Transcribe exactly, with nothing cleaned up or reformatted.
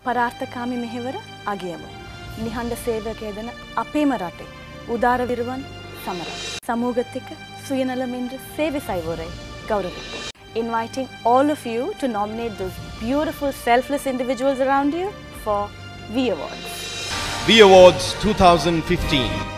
පරාර්ථකාමී මෙහෙවර අගයමු. නිහඬ සේවකයදන අපේම රටේ උදාර විරුවන් සමර. සමූගතික සුයනලමින්ද්‍ර සේවිසයිවරේ ගෞරව. Inviting all of you to nominate those beautiful selfless individuals around you for V Awards. V Awards twenty fifteen.